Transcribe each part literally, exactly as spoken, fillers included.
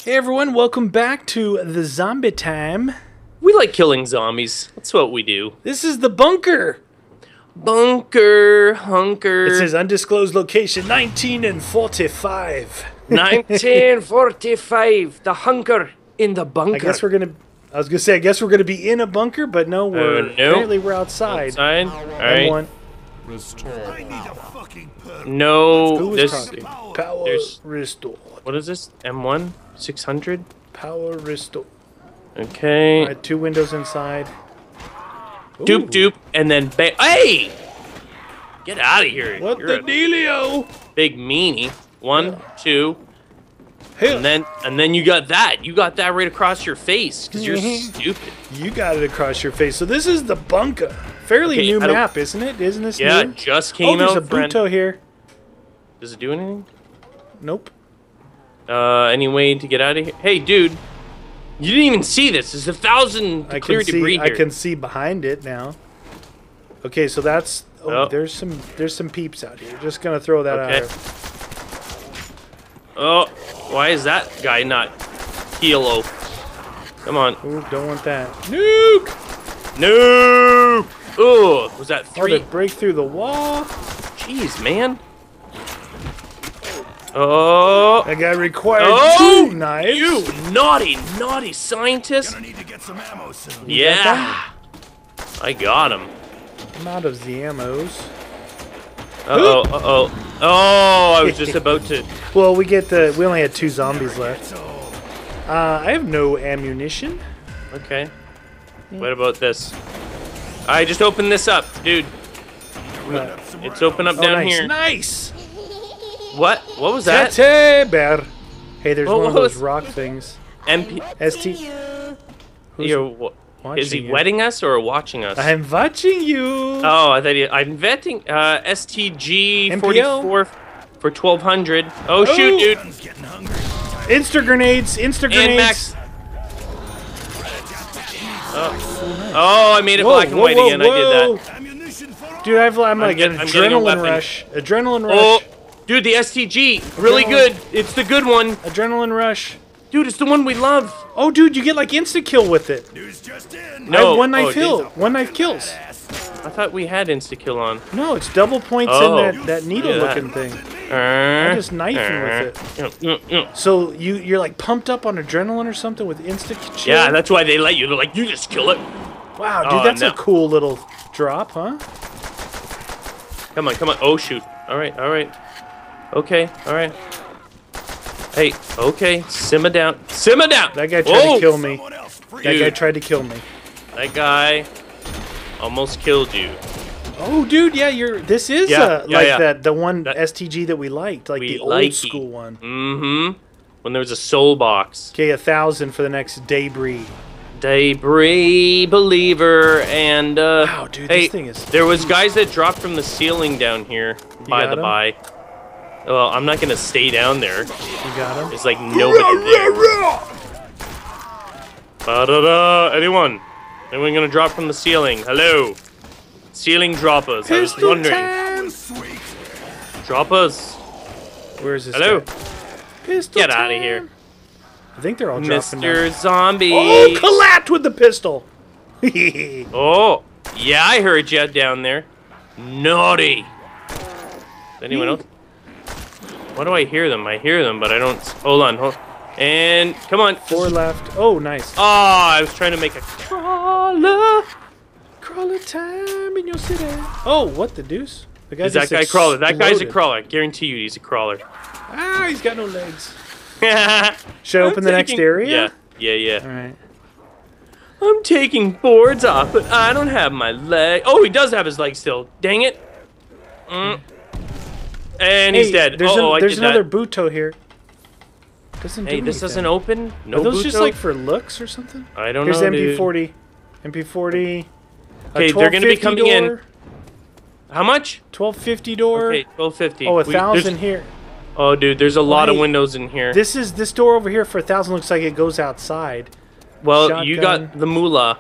Hey everyone, welcome back to the Zombie Time. We like killing zombies. That's what we do. This is the bunker. Bunker, hunker. It says undisclosed location, nineteen and forty-five. nineteen forty-five. The hunker in the bunker. I guess we're gonna. I was gonna say, I guess we're gonna be in a bunker, but no, we're Uh, nope. apparently we're outside. Outside. All M right. one. No. Who was This. talking? Power There's- restore. What is this? M one six hundred. Power restore. Okay. All right, two windows inside. Ooh. Doop doop, and then ba- hey! Get out of here! What You're the a dealio? big meanie. One, two, Hey, and then and then you got that. You got that right across your face because you're Mhm. stupid. you got it across your face. So this is the bunker. Fairly Okay, new I don't- map, isn't it? Isn't this Yeah, new? it just Oh, came there's out. a friend. Buto here. Does it do anything? Nope. Uh, any way to get out of here? Hey, dude, you didn't even see this. There's a thousand I clear can see. debris I here. can see behind it now. Okay, so that's. Oh, Oh. there's some. There's some peeps out here. Just gonna throw that Okay. out. There. Oh, why is that guy not kilo? Come on. Ooh, don't want that. Nuke! No. Oh, was that Oh, three? they break through the wall. Jeez, man. Oh. That guy required Oh, two knives. you naughty, naughty scientist. Gonna need to get some ammo soon. Yeah. I got him. I'm out of the ammos. Uh-oh, uh-oh. Oh, I was just about to... Well, we get the. We only had two zombies left. Uh, I have no ammunition. Okay. What about this? I just opened this up, dude. Uh, It's open up oh, down nice. here. Nice. What? What was that? Tete bear. Hey, there's What one of those was- rock things. M P. S T. Who's You're, wa- is he watching you? wetting us or watching us? I'm watching you. Oh, I thought he, I'm vetting. Uh, S T G forty-four for twelve hundred. Oh, shoot, Oh. dude. I'm getting hungry. Insta grenades. Insta And grenades. Max. Oh. oh, I made it Whoa, black and whoa, white whoa, again. I did that. Ammunition for all. Dude, I've, I'm like get- an I'm getting a adrenaline weapon. rush. Adrenaline rush. Oh, dude, the S T G. Really Adrenaline. good. It's the good one. Adrenaline rush. Dude, it's the one we love. Oh, dude, you get like insta kill with it. News just in. I No. have one knife Oh, kill. One knife kills. I thought we had insta-kill on. No, it's double points Oh. in that, that needle Look at looking thing. I just knife him with it. Yeah, So you you're like pumped up on adrenaline or something with insta kill. yeah, that's why they let you. They're like, you just kill it. Wow, dude, Oh, that's no. a cool little drop, huh? Come on, come on. Oh, shoot. All right, all right. Okay, all right. Hey, okay. Simmer down. Simmer down. That guy tried Whoa! to kill me. Someone else free. That guy Dude. tried to kill me. That guy almost killed you. Oh, dude, yeah, you're. This is Yeah, uh, yeah, like yeah. that the one That- S T G that we liked, like We the old like school one. Mm-hmm. When there was a soul box. Okay, a thousand for the next debris. Debris believer and uh Wow, dude, hey, this thing is- there was guys that dropped from the ceiling down here, by got the 'em? by. Well, I'm not gonna stay down there. You got him. There's like nobody there. Ba-da-da. Anyone? Anyone gonna drop from the ceiling? Hello? Ceiling droppers. I was Pistol wondering. time. Sweet. Droppers. Where is this? Hello? guy? Pistol Get outta time. here. I think they're all dropping Mister now. Zombie. Oh, collat with the pistol. Oh, yeah, I heard you down there. Naughty. Is anyone else? Why do I hear them? I hear them, but I don't. Hold on, hold. And come on. Four left. Oh, nice. Oh, I was trying to make a crawler. Crawler time in your city. Oh, what the deuce? The guy Is that just guy crawler? That guy's a exploded. crawler. Guarantee you, he's a crawler. Ah, he's got no legs. I'm Should I open the next taking- area? Yeah, yeah, yeah. All right. I'm taking boards off, but I don't have my leg. Oh, he does have his leg still. Dang it. Mm. And he's Hey, dead. There's, oh, an- I there's did another that. Buto here. Doesn't do Hey, this anything. doesn't open. No Are those just Buto? like for looks or something? I don't Here's know, M P dude. forty. M P forty. Okay, they're gonna be coming in. door, How much? twelve fifty door. Okay, twelve fifty. Oh, a We- thousand there's- here. Oh, dude, there's a lot of Wait. windows in here. This is this door over here for a thousand. Looks like it goes outside. well, you shotgun. got the moolah.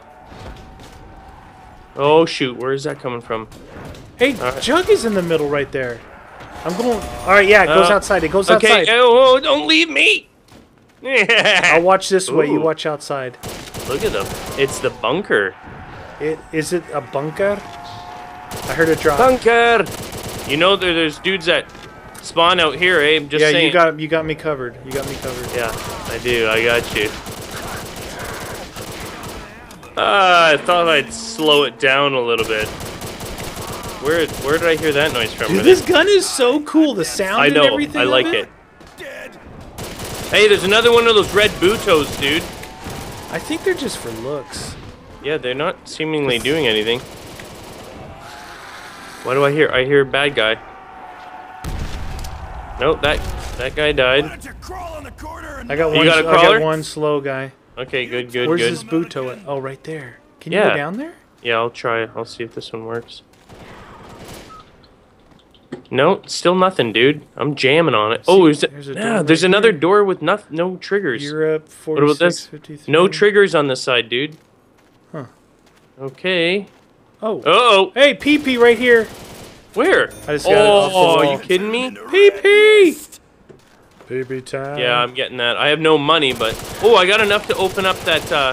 Oh shoot, where is that coming from? Hey, Alright. Jug is in the middle right there. I'm going. All right, yeah, it goes Uh, outside. It goes Okay, outside. oh, oh, don't leave me. I'll watch this way. You Ooh. watch outside. Look at them. It's the bunker. It is it a bunker? I heard it drop. Bunker. You know there, there's dudes that spawn out here, eh? I'm just yeah, saying. you got you got me covered. You got me covered. Yeah, I do. I got you. Ah, I thought I'd slow it down a little bit. Where where did I hear that noise from? Dude, this gun is so cool. The sound I and know. everything. I of like it. it. Hey, there's another one of those red Butos, dude. I think they're just for looks. Yeah, they're not seemingly doing anything. What do I hear? I hear a bad guy. Nope, that that guy Why died. don't you crawl on the corner and I got You one. got a I got crawler? one slow guy. Okay, good, good, Where's good. this Buto at? Oh, right there. Can you Yeah. go down there? Yeah, I'll try. I'll see if this one works. No, still nothing, dude. I'm jamming on it. Oh, is it? there's a Yeah, door there's right another here. door with no, no triggers. Europe What about this? forty-six fifty-three. No triggers on this side, dude. Huh. Okay. Oh. Uh oh. Hey, P P right here. Where? I just got it off the Oh, wall. are you kidding me? P P. P P time. Yeah, I'm getting that. I have no money, but oh, I got enough to open up that uh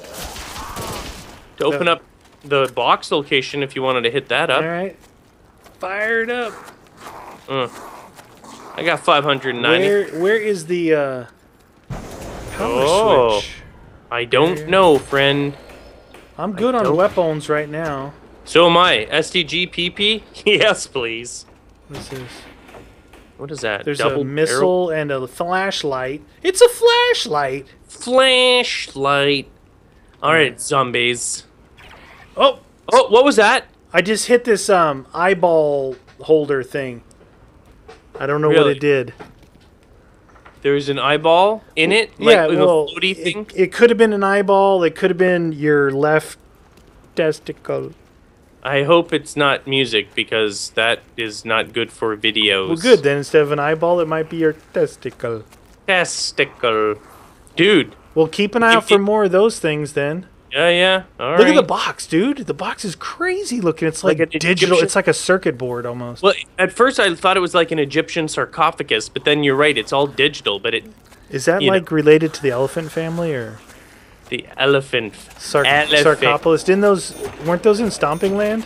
to open Yeah. up the box location if you wanted to hit that up. All right. Fired up. Uh, I got five hundred ninety. Where where is the uh, power Oh. switch? I don't know, friend. I'm good on don't- weapons right now. So am I. S D G P P? Yes, please. This is. What is that? There's Double a missile and a flashlight. It's a flashlight. flashlight. All right, zombies. Oh, Oh, what was that? I just hit this um eyeball holder thing. I don't know what Really? it did. There's an eyeball in it, like yeah, in well, a floaty thing. it, it could have been an eyeball. It could have been your left testicle. I hope it's not music because that is not good for videos. Well, good then. Instead of an eyeball, it might be your testicle. Testicle. Dude. Well, keep an eye You- out for you- more of those things then. Yeah, yeah. All Look right. at the box, dude. The box is crazy looking. It's like, Like an digital. Egyptian- It's like a circuit board almost. Well, at first I thought it was like an Egyptian sarcophagus, but then you're right, it's all digital, but it Is that you like know. related to the elephant family or the elephant. Sar- Elephant. Sarcopolis? Didn't those weren't those in Stomping Land?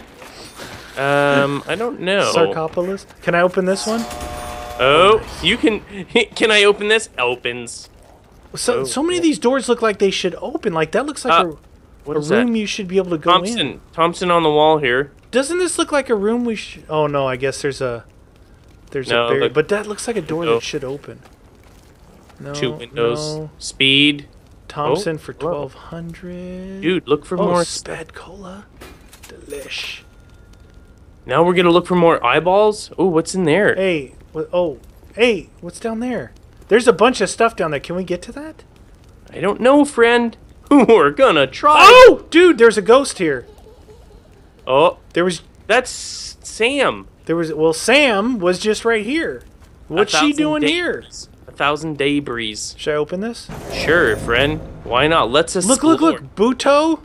Um, I don't know. Sarcopolis. Can I open this one? Oh, you can. Can I open this? Opens. So Oh, so many of these doors look like they should open. Like that looks like Uh, a, What a is room that? you should be able to go Thompson. in. Thompson on the wall here. Doesn't this look like a room we should? Oh no, I guess there's a there's No, a bar- look- but that looks like a door Oh. that should open. No, Two windows. no. Speed. Thompson Oh, for hello. twelve hundred. Dude, look for oh, more. Spad Cola. Delish. Now we're gonna look for more eyeballs. Oh, what's in there? Hey, what, oh, hey, what's down there? There's a bunch of stuff down there. Can we get to that? I don't know, friend. We're gonna try. Oh, dude, there's a ghost here. Oh, There was, that's Sam. there was. Well, Sam was just right here. What's A she thousand doing day here? breeze. A thousand day breeze. Should I open this? Sure, friend. Why not? Let's Look, explore. look, look, Buto.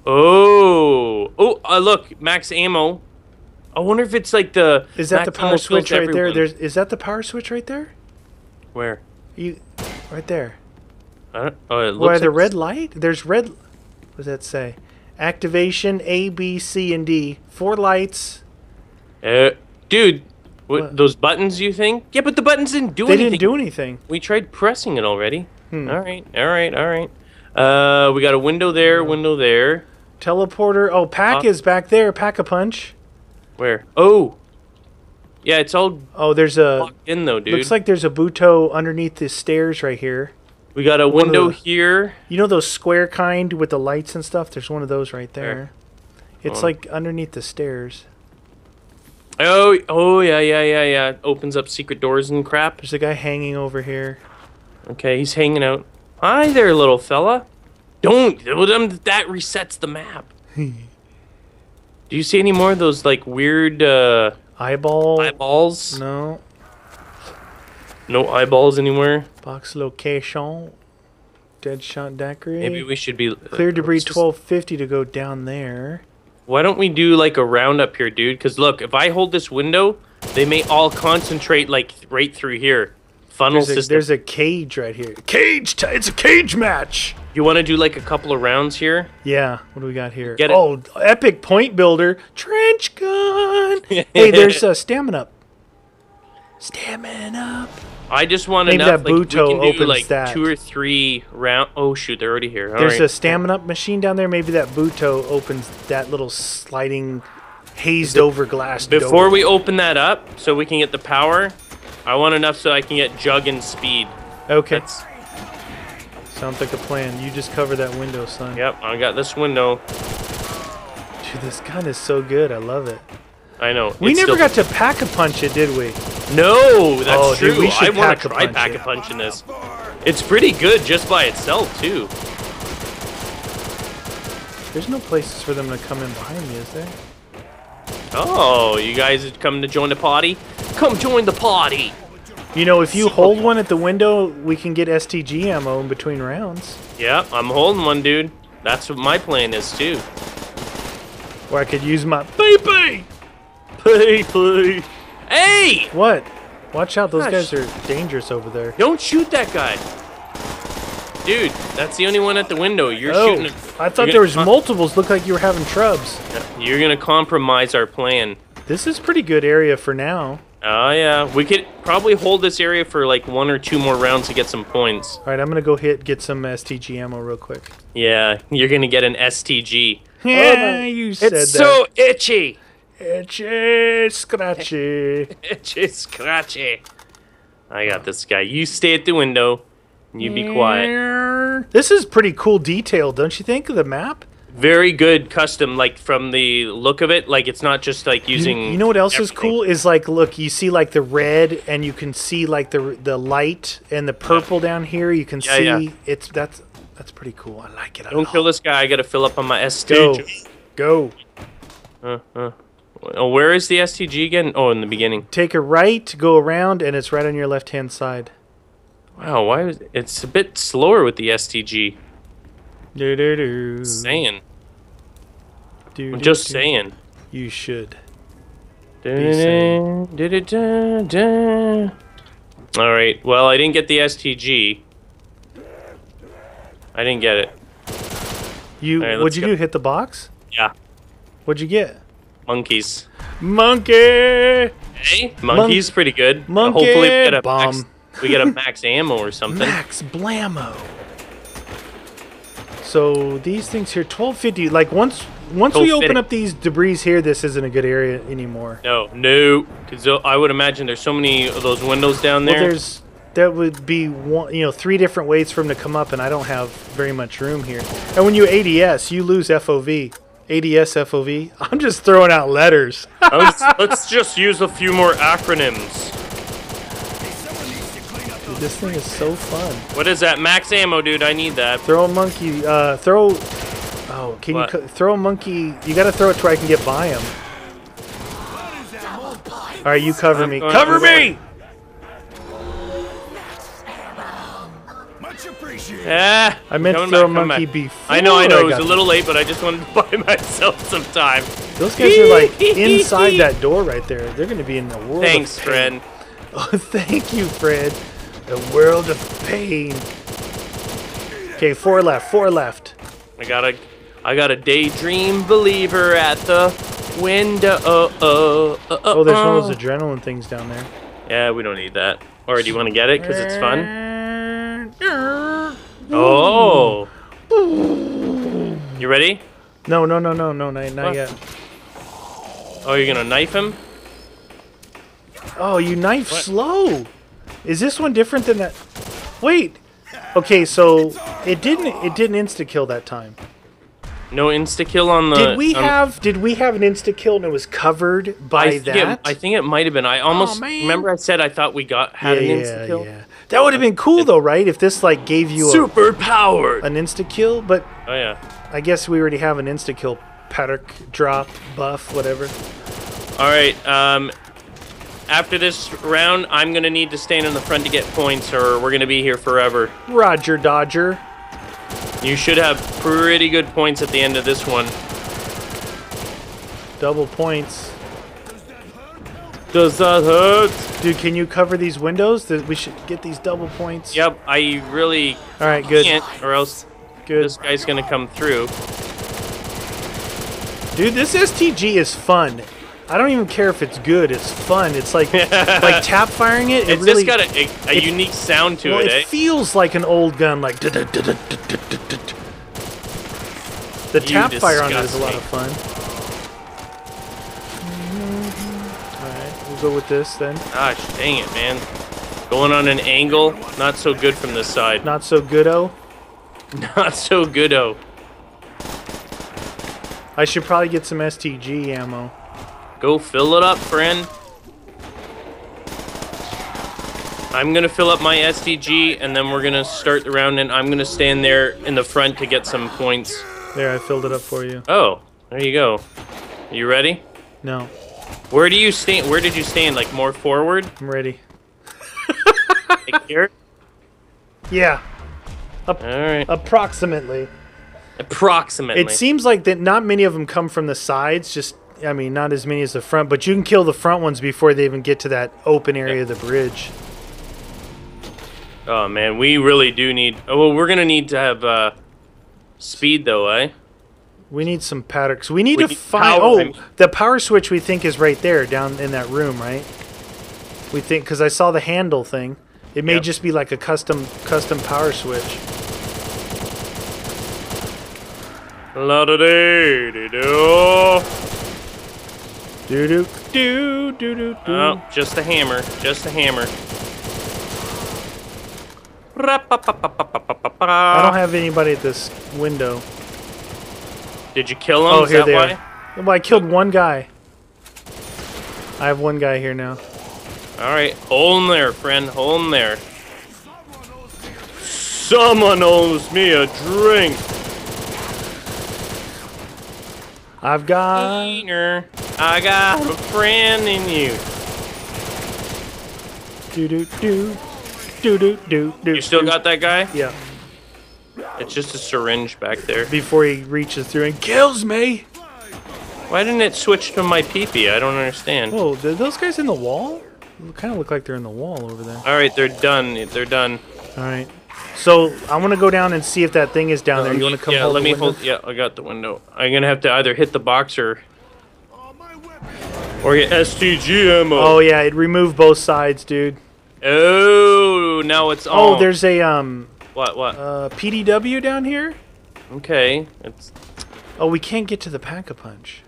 Oh, oh, uh, look, max ammo. I wonder if it's like the. Is that max the power ammo switch kills right there? everyone. There's. Is that the power switch right there? Where? You, right there. I don't, oh, it looks Why the like- red light? There's red. What does that say? Activation A, B, C, and D. Four lights. Uh, dude, what, What? those buttons? You think? Yeah, but the buttons didn't do They anything. didn't do anything. We tried pressing it already. Hmm. All right, all right, all right. Uh, we got a window there, window there. Teleporter. Oh, Pack Uh, is back there. Pack a punch. Where? Oh, yeah, it's all Oh, there's a. locked in though, dude. Looks like there's a Buto underneath the stairs right here. we got a one of window the- here. You know those square kind with the lights and stuff? There's one of those right there. It's Oh. like underneath the stairs. Oh, oh yeah, yeah, yeah, yeah. Opens up secret doors and crap. There's a guy hanging over here. Okay, he's hanging out. Hi there, little fella. Don't. well, them- That resets the map. Do you see any more of those like weird uh, Eyeball. eyeballs? No. No eyeballs anywhere. Box location. Deadshot Daiquiri. Maybe we should be Clear debris let's just- twelve fifty to go down there. Why don't we do like a round up here, dude? Because look, if I hold this window, they may all concentrate like right through here. funnel There's a, system. there's a cage right here. Cage! T- it's a cage match! You want to do like a couple of rounds here? Yeah, what do we got here? Get it. Oh, epic point builder. Trench gun! Hey, there's a stamina up. Stamina up. I just want Maybe enough. that Like, we Buto can do opens like that. two or three round. Oh shoot, they're already here. All There's right. a stamina up machine down there. Maybe that Buto opens that little sliding, hazed over glass door. Before we open that up, so we can get the power, I want enough so I can get jug and speed. Okay. That's, Sounds like a plan. You just cover that window, son. yep, I got this window. Dude, this gun is so good. I love it. I know. We it's never still- got to pack-a-punch it, did we? No, that's Oh, true. dude, we should I want to try pack-a-punch pack it. a punch in this. It's pretty good just by itself too. There's no places for them to come in behind me, is there? Oh, you guys have come to join the party? Come join the party. You know, if you hold one at the window, we can get S T G ammo in between rounds. Yeah, I'm holding one, dude. That's what my plan is too. Or I could use my baby! Baby. Hey! What? Watch out, those Gosh. guys are dangerous over there. Don't shoot that guy. Dude, that's the only one at the window. You're Oh, shooting. I thought you're there was gonna- multiples. Looked like you were having trubs. You're gonna compromise our plan. This is pretty good area for now. Oh yeah, we could probably hold this area for like one or two more rounds to get some points. All right, I'm gonna go hit get some S T G ammo real quick. Yeah, you're gonna get an S T G. Yeah, you said It's that. so itchy. Itchy, scratchy. Itchy, scratchy. I got this guy. You stay at the window. And you be quiet. This is pretty cool detail, don't you think, of the map? Very good custom, like from the look of it. Like it's not just like You, using. you know what else is everything. cool is like, look, you see like the red, and you can see like the the light and the purple down here. You can Yeah, see yeah. it's that's that's pretty cool. I like it. a Don't lot. kill this guy. I gotta fill up on my S T Go, G. go. Uh, uh. Oh, where is the S T G again? Oh, in the beginning. Take a right, go around, and it's right on your left hand side. Wow, why is it's a bit slower with the S T G? Do do do. Saying. Do, I'm do, just do. saying. You should. All right. Well, I didn't get the S T G. I didn't get it. You All right, what'd let's you go. do? Hit the box? Yeah. What'd you get? Monkeys. Monkey. Hey, monkey's pretty good. monkey Hopefully, we get a bomb. max, we get a max ammo or something. Max blammo. So these things here, twelve fifty. Like once once we open twelve fifty. up these debris here, this isn't a good area anymore. No, no, because I would imagine there's so many of those windows down Well, there. there's that would be one, you know, three different ways for them to come up, and I don't have very much room here. And when you A D S, you lose F O V. A D S, F O V. I'm just throwing out letters. let's, let's just use a few more acronyms. Dude, this thing is so fun. What is that? Max ammo, dude. I need that. Throw a monkey. Uh, throw. Oh, can What? you co- throw a monkey? You got to throw it to where I can get by him. All right, you cover I'm me. going- Cover I'm me. Much appreciated. Ah, I meant to coming throw a back, coming monkey back. before. I know, I know. It was got a you. little late, but I just wanted to buy myself some time. Those guys are like inside that door right there. They're going to be in the world. Thanks, of pain. friend. Oh, thank you, Fred. The world of pain. Okay, four left. Four left. I got a, I got a daydream believer at the window. Oh, oh, oh, Oh, there's one of those adrenaline things down there. Yeah, we don't need that. Or do you want to get it because it's fun? Oh. You ready? No, no, no, no, no, not, not What? yet. Oh, you're gonna knife him? Oh, you knife What? slow. Is this one different than that? Wait. Okay, so it didn't it didn't insta kill that time. No insta kill on the. Did we um, have did we have an insta kill and it was covered by I think that? It, I think it might have been. I almost man. remember I said I thought we got had yeah, an insta yeah, kill. yeah. That would have been cool though, right? If this like gave you a, Super powered. an insta kill, but Oh yeah. I guess we already have an insta kill paddock drop buff whatever. All right. Um, after this round, I'm gonna need to stand in the front to get points, or we're gonna be here forever. Roger Dodger. You should have pretty good points at the end of this one. Double points. Does that hurt? Dude, can you cover these windows? That we should get these double points. Yep, I really All right, good. can't, or else Good. this guy's gonna come through. Dude, this S T G is fun. I don't even care if it's good. It's fun. It's like like tap firing it. It It's really, just got a, a, a it- unique sound to well, it, it eh? feels like an old gun. Like the tap fire on it is a lot of fun. All right, we'll go with this then. Gosh, dang it, man. Going on an angle, not so good from this side. Not so good-o. Not so good-o. I should probably get some S T G ammo. Go fill it up, friend. I'm gonna fill up my S T G, and then we're gonna start the round, and I'm gonna stand there in the front to get some points. There, I filled it up for you. Oh, there you go. You ready? No, Where do you stand? Where did you stand? Like more forward? I'm ready. Like here? Yeah, All right. approximately. Approximately. It seems like that not many of them come from the sides, just, I mean, not as many as the front, but you can kill the front ones before they even get to that open area of the bridge. Oh man, we really do need. Oh, well, we're gonna need to have uh, speed though, eh? We need some paddocks. We need We to need find, power, oh, I mean- the power switch we think is right there, down in that room, right? We think, because I saw the handle thing. It may Yep. just be like a custom custom power switch. La da dee dee do. Do do do do do do. Oh, just a hammer. Just a hammer. I don't have anybody at this window. Did you kill him? Oh, Is here that they why? are. Well, I killed one guy. I have one guy here now. All right, hold him there, friend. Hold him there. Someone owes me a drink. I've got. Peter, I got a friend in you. Do do do do do do do. You still got that guy? Yeah. It's just a syringe back there. Before he reaches through and kills me. Why didn't it switch to my peepee? I don't understand. Whoa, are those guys in the wall? They kind of look like they're in the wall over there. All right, they're done. They're done. All right. So I want to go down and see if that thing is down there. You want to come yeah, hold let the me window? hold. Yeah, I got the window. I'm gonna have to either hit the box or or get S T G ammo. Oh yeah, it removed both sides, dude. Oh, now it's Oh, on. there's a um what? What? uh P D W down here. Okay. It's. Oh, we can't get to the pack-a-punch.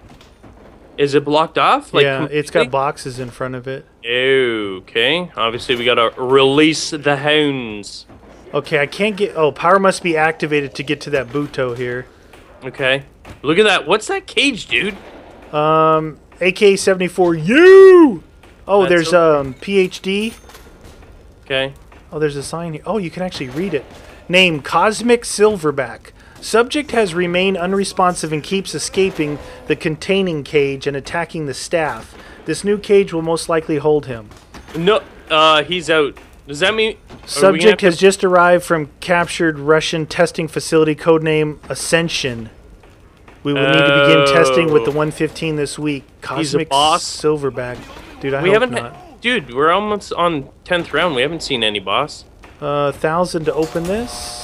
Is it blocked off? Yeah, it's got completely? boxes in front of it. Okay. Obviously, we gotta release the hounds. Okay, I can't get. Oh, power must be activated to get to that Buto here. Okay. Look at that. What's that cage, dude? Um, A K seventy-four U. Oh, That's there's okay. um P H D. Okay. Oh, there's a sign here. Oh, you can actually read it. Name Cosmic Silverback. Subject has remained unresponsive and keeps escaping the containing cage and attacking the staff. This new cage will most likely hold him. No. Uh, he's out. Does that mean? are we gonna Subject have to- has just arrived from captured Russian testing facility codename Ascension. We will need to begin testing with the Oh. one fifteen this week. Cosmic boss? Silverback. Dude, I We hope haven't. not. Ha- Dude, we're almost on tenth round. We haven't seen any boss. Uh, thousand to open this.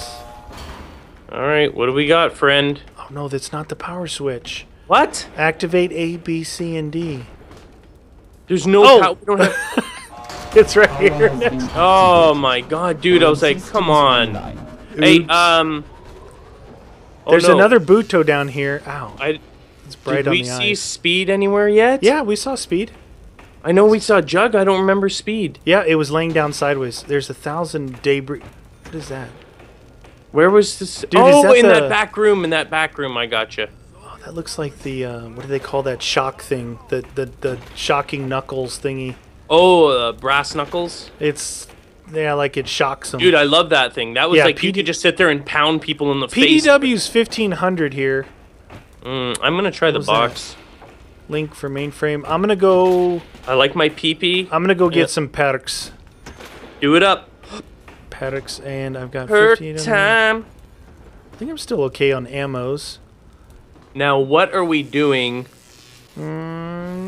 All right, what do we got, friend? Oh no, that's not the power switch. What? Activate A, B, C, and D. There's no. Oh. pow- we don't have. It's right here. Next. Oh my god, dude! I was like, come on. Hey, Oops. um. oh, There's no. another Buto down here. Ow, I. it's bright Did on we the see eyes. speed anywhere yet? Yeah, we saw speed. I know we saw Jug. I don't remember speed. Yeah, it was laying down sideways. There's a thousand debris. What is that? Where was this? Dude, is oh, that in the- that back room. In that back room, I gotcha. Oh, that looks like the uh, what do they call that shock thing? The the the shocking knuckles thingy. Oh, uh, brass knuckles. It's yeah, like it shocks them. Dude, I love that thing. That was Yeah, like you P D could just sit there and pound people in the P D face. W's fifteen hundred here. Mm, I'm gonna try the was that? box. Link for mainframe. I'm gonna go. I like my peepee. I'm gonna go get Yeah. some paddocks. Do it up. Paddocks, and I've got Per fifteen. of them. time. I think I'm still okay on ammos. Now, what are we doing? Mm,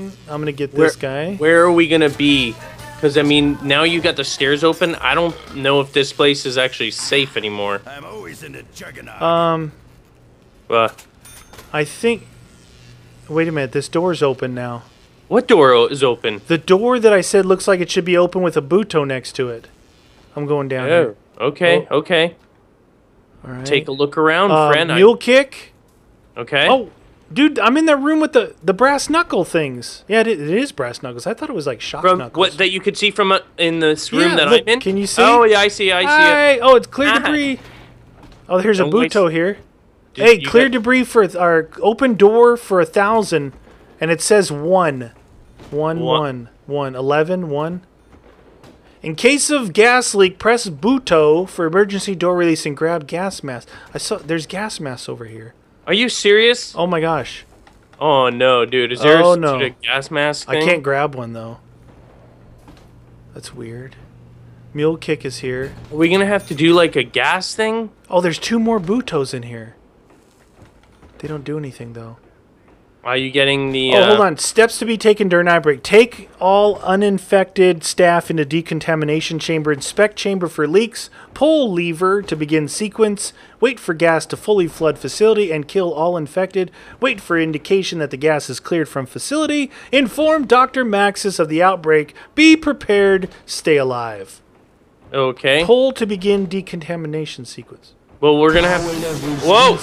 I'm gonna get Where, this guy. where are we gonna be? Because I mean, now you got the stairs open. I don't know if this place is actually safe anymore. I'm always in the juggernaut. Um, Uh, I think. Wait a minute. This door's open now. what door o- is open? The door that I said looks like it should be open with a Buto next to it. I'm going down here. Oh, okay, okay. All right. Take a look around, uh, friend. I- Mule kick. okay. Oh, dude, I'm in that room with the the brass knuckle things. Yeah, it, it is brass knuckles. I thought it was like shock From knuckles. what that you could see from uh, in this room Yeah, that look, I'm in. can you see? Oh yeah, I see. I see Hi. it. Oh, it's clear Ah. debris. Oh, here's a Don't waste- Buto here. Did Hey, you clear get- debris for our open door for a thousand, and it says one, one, One. one, one, eleven, one. In case of gas leak, press Buto for emergency door release and grab gas mask. I saw there's gas masks over here. Are you serious? Oh my gosh, Oh no, dude. Is there Oh, a, no. a gas mask I thing? can't grab one though. That's weird. Mule kick is here. Are we gonna have to do like a gas thing? Oh, there's two more Butos in here. They don't do anything though. Are you getting the? Oh, uh, hold on. Steps to be taken during outbreak. Take all uninfected staff into decontamination chamber. Inspect chamber for leaks. Pull lever to begin sequence. Wait for gas to fully flood facility and kill all infected. Wait for indication that the gas is cleared from facility. Inform Doctor Maxis of the outbreak. Be prepared. Stay alive. Okay. Pull to begin decontamination sequence. Well, we're gonna have. Whoa!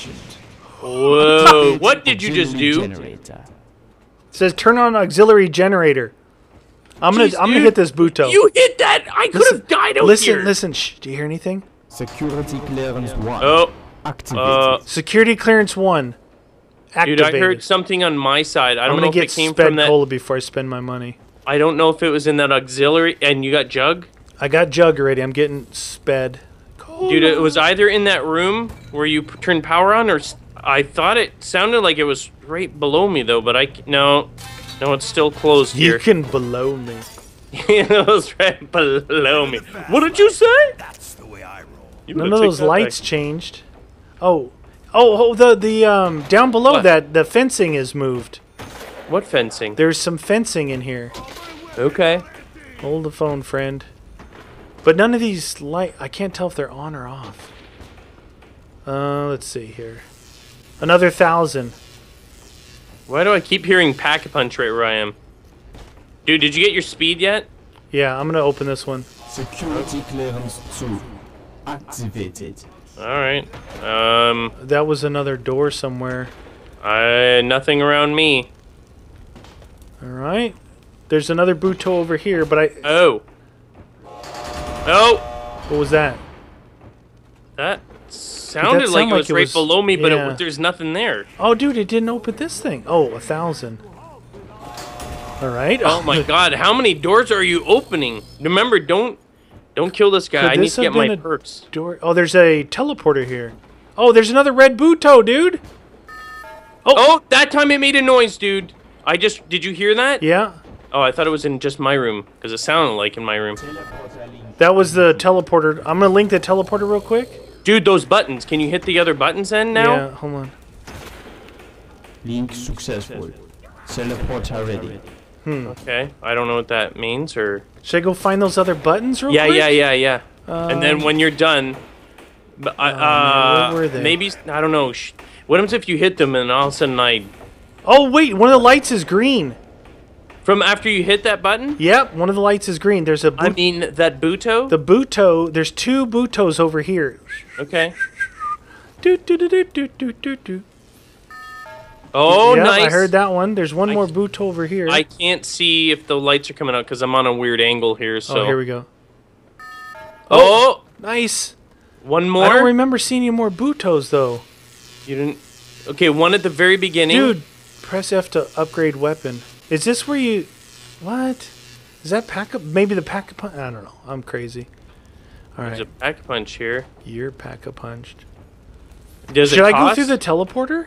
Whoa! What did you just do? It says turn on auxiliary generator. I'm gonna Jeez, I'm gonna dude. hit this Buto. You hit that! I could have died out listen, here. listen. Shh. Do you hear anything? Security clearance one. Oh, Activated. uh, Security clearance one. dude, Activated. I heard something on my side. I I'm don't gonna know if get it came sped from that. cola before I spend my money. I don't know if it was in that auxiliary. And you got jug, I got jug already. I'm getting sped. Cola. dude. It was either in that room where you p- turned power on, or s- I thought it sounded like it was right below me though. But I c- no, no, it's still closed You here. can below me. It was right below me. What did you say? That's the way I roll. You None better of take those that lights back. changed. Oh, oh, oh, the the um down below What? that the fencing is moved. What fencing? There's some fencing in here. Okay. Hold the phone, friend. But none of these light. I can't tell if they're on or off. Uh, let's see here. Another thousand. Why do I keep hearing pack a punch right where I am? Dude, did you get your speed yet? Yeah, I'm gonna open this one. Security clearance two. Activated. All right. Um, That was another door somewhere. I nothing around me. All right. There's another Buto over here, but I. Oh. Oh, What was that? that sounded sound like it like was it right was- below me, but yeah. it, there's nothing there. Oh, dude, it didn't open this thing. Oh, a thousand. All right. Oh my God, how many doors are you opening? Remember, don't don't kill this guy. Could I need this to have get my been a perks. door. Oh, there's a teleporter here. Oh, there's another red Buto, dude. Oh, that time it made a noise, dude. I just did you hear that? Yeah, Oh, I thought it was in just my room because it sounded like in my room. that was the teleporter. I'm gonna link the teleporter real quick. Dude, those buttons. Can you hit the other buttons then now? Yeah, hold on. Link successful. Teleporter ready. Okay, I don't know what that means or. Should I go find those other buttons real Yeah, quick? yeah, yeah, yeah. and then Um, when you're done, but I, Oh, man, uh, where were they? maybe I don't know. sh- What happens if you hit them and all of a sudden I Oh wait, one of the lights is green. from after you hit that button? Yep, one of the lights is green. There's a Bu- I mean that Buto. the Buto. There's two Butos over here. Okay. Do do do do do do do do. Oh, Yep, nice. I heard that one. There's one I- more Buto over here. I can't see if the lights are coming out because I'm on a weird angle here. So. oh, here we go. Oh, Nice. one I don't more. remember seeing any more Butos though. You didn't. Okay, one at the very beginning. Dude, press F to upgrade weapon. Is this where you... What? Is that pack up? Maybe the pack a punch? I don't know. I'm crazy. All There's right. a pack punch here. You're pack a punched. Does Should it I cost? go through the teleporter?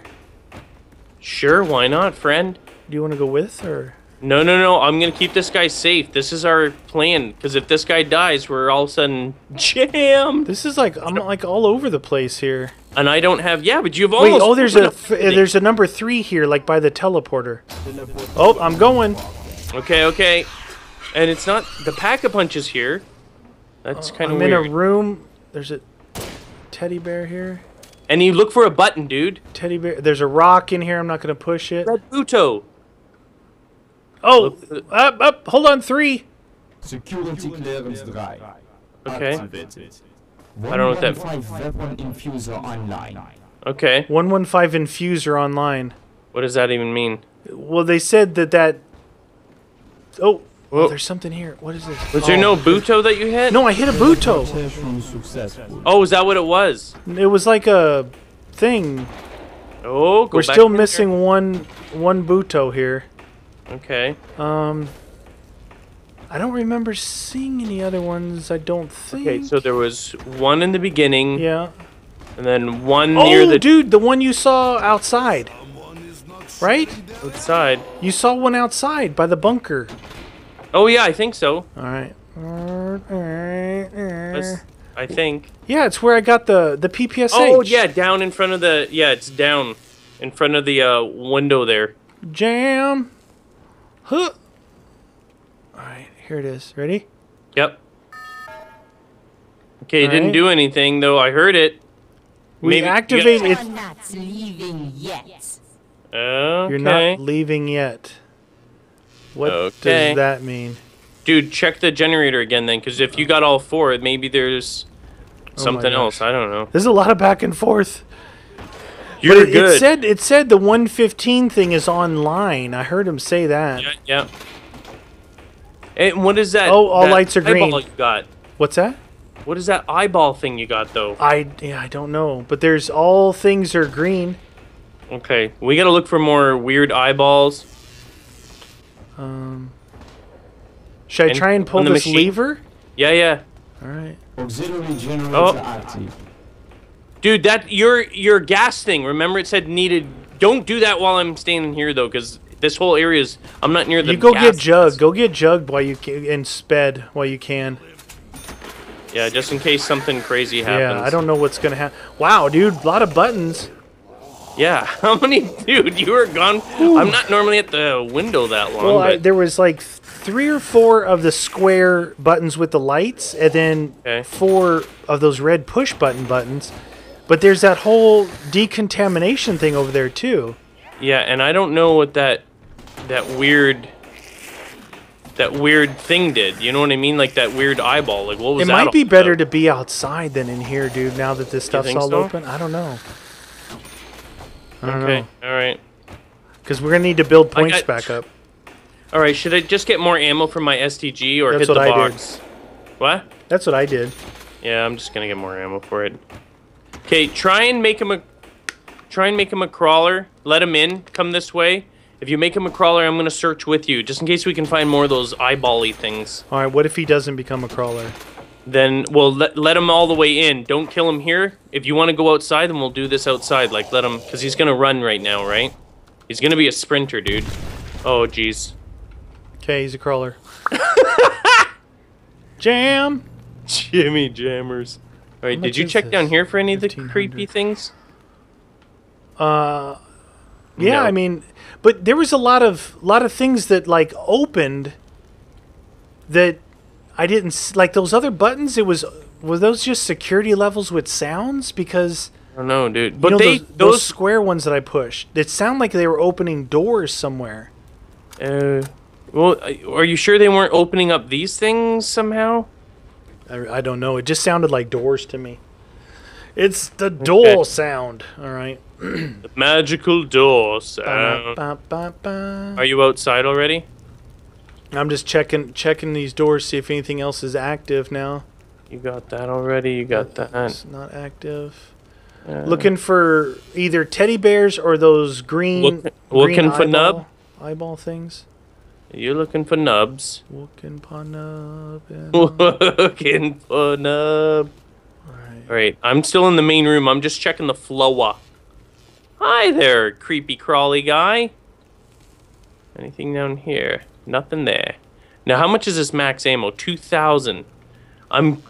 Sure, why not, friend? Do you want to go with or... No, no, no. I'm gonna keep this guy safe. This is our plan. Because if this guy dies, we're all of a sudden jammed. This is like... I'm like all over the place here. And I don't have. Yeah, but you've Wait, almost. oh, there's a opened up th- everything. there's a number three here, like by the teleporter. Oh, I'm going. Okay, okay. And it's not the pack-a-punch is here. That's kind of I'm weird. in a room. There's a teddy bear here. And you look for a button, dude. Teddy bear. There's a rock in here. I'm not gonna push it. Red Buto. Oh, up, up. Hold on, three. Security clearance three. Okay. Activated. I don't know what that- one one five weapon infuser online. Okay. one one five infuser online. What does that even mean? Well, they said that that. Oh, Whoa. oh there's something here. What is this? Was oh. there no Buto that you hit? No, I hit a Buto. Teleportation successful. Oh, is that what it was? It was like a thing. Oh, go We're back still in missing one one Buto here. there. Okay. Um, I don't remember seeing any other ones. I don't think. Okay, so there was one in the beginning, Yeah. and then one Oh, near the dude, the one you saw outside, right? outside. You saw one outside by the bunker. Oh yeah, I think so. All right. That's- I think. Yeah, it's where I got the the P P S H. Oh yeah, down in front of the. Yeah, it's down in front of the uh, window there. Jam. Huh. All right, here it is. Ready? Yep. Okay, it didn't Alright. do anything though. I heard it. We Maybe- activate you it. You're not leaving yet. got- Okay. You're not leaving yet. What Okay. does that mean? Dude, check the generator again then, because if you got all four, maybe there's something gosh. else. I don't know. There's a lot of back and forth. You're but it, good. it said it said the one fifteen thing is online. I heard him say that. Yeah, yeah. And what is that? Oh, all that lights are green. eyeball You got. What's that? What is that eyeball thing you got though? I yeah, I don't know. But there's all things are green. Okay, we gotta look for more weird eyeballs. Um, should I And try and pull on the this machine. lever? Yeah, yeah. All right. Auxiliary generator Oh. active. Dude, that your your gas thing. Remember, it said needed. Don't do that while I'm standing here though, because this whole area is. I'm not near the. You go gas get Jug. things. Go get Jug while you can, and Sped while you can. Yeah, just in case something crazy happens. Yeah, I don't know what's gonna happen. Wow, dude, a lot of buttons. Yeah, how many, dude? You were gone. I'm not normally at the window that long. Well, I, but, there was like th- three or four of the square buttons with the lights, and then Okay. four of those red push button buttons. But there's that whole decontamination thing over there too. yeah, and I don't know what that that weird that weird thing did. You know what I mean? Like that weird eyeball. Like what was It that? might all be better about? to be outside than in here, dude. Now that this stuff's think all so? open, I don't know. I don't Okay, know. all right, Because we're gonna need to build I points got- back up. all right. Should I just get more ammo from my S T G or That's hit the what I did. box? What? That's what I did. Yeah, I'm just gonna get more ammo for it. Okay, try and make him a try and make him a crawler. Let him in. Come this way. If you make him a crawler, I'm gonna search with you, just in case we can find more of those eyeball-y things. All right. What if he doesn't become a crawler? Then we'll let let him all the way in. Don't kill him here. If you want to go outside, then we'll do this outside. Like let him, because he's gonna run right now, right? He's gonna be a sprinter, dude. Oh, jeez. Okay, he's a crawler. Jam. Jimmy Jammers. All right, How did much you is check this? down here for any of the fifteen hundred. creepy things? Uh, yeah. No. I mean, but there was a lot of lot of things that like opened that I didn't s- like. Those other buttons. It was were those just security levels with sounds? Because I don't know, dude. you But know, they those, those, those square ones that I pushed, it sounded like they were opening doors somewhere. uh, well, are you sure they weren't opening up these things somehow? I, I don't know. It just sounded like doors to me. It's the door sound. All right. The magical door sound. Ba, ba, ba. Are you outside already? I'm just checking checking these doors, see if anything else is active now. You got that already. You got that. It's not active. Uh, Looking for either teddy bears or those green. Look- green looking for eyeball, nub? eyeball things. You're looking for nubs. Looking for nub. and- Looking for nub. Alright. All right, I'm still in the main room. I'm just checking the floor. Hi there, creepy crawly guy. Anything down here? Nothing there. Now, how much is this max ammo? two thousand. I'm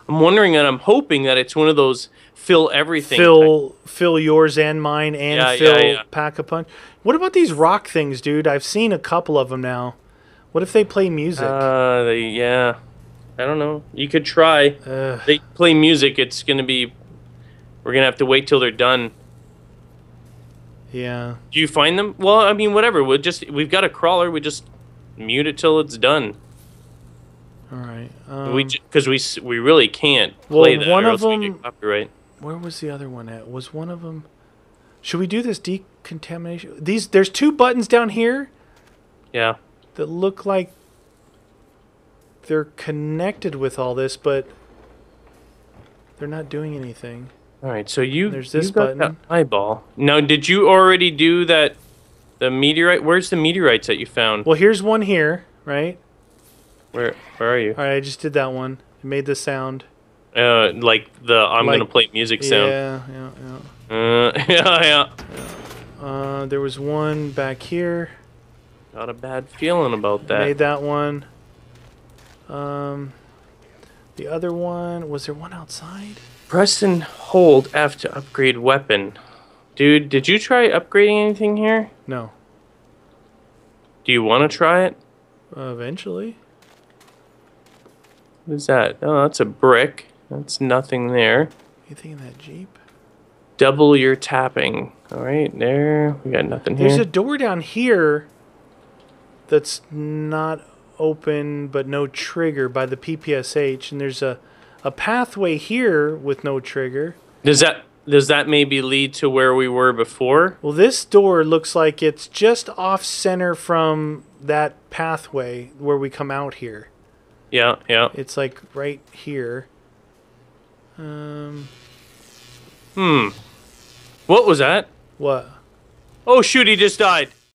I'm wondering and I'm hoping that it's one of those fill everything. Fill, fill yours and mine, and Yeah, fill yeah, yeah. pack a punch. What about these rock things, dude? I've seen a couple of them now. What if they play music? Uh, they, yeah. I don't know. You could try. Ugh. They play music. It's gonna be. We're gonna have to wait till they're done. Yeah. Do you find them? Well, I mean, whatever. We'll just. We've got a crawler. We just mute it till it's done. All right. Um, we because we s- we really can't well, play that. one or of else we them- get copyright. Where was the other one at? Was one of them? Should we do this decontamination? These there's two buttons down here Yeah. that look like they're connected with all this, but they're not doing anything. All right. So you. There's this you got button. that eyeball. Now, did you already do that? The meteorite. Where's the meteorites that you found? Well, here's one here, right? Where Where are you? All right, I just did that one. It made the sound. Uh, like the I'm Like- gonna play music sound. Yeah, yeah, yeah. Uh, yeah, yeah. Uh, there was one back here. Got a bad feeling about that. Made that one. Um, the other one, was there one outside? Press and hold F to upgrade weapon. Dude, did you try upgrading anything here? No. Do you want to try it? Uh, eventually. What is that? Oh, that's a brick. That's nothing there. Anything in that Jeep? Double your tapping. All right, there. We got nothing here. There's a door down here that's not open but no trigger by the P P S H, and there's a, a pathway here with no trigger. Does that does that maybe lead to where we were before? Well, this door looks like it's just off center from that pathway where we come out here. Yeah, yeah. It's like right here. Um, Hmm. What was that? what? Oh shoot, he just died.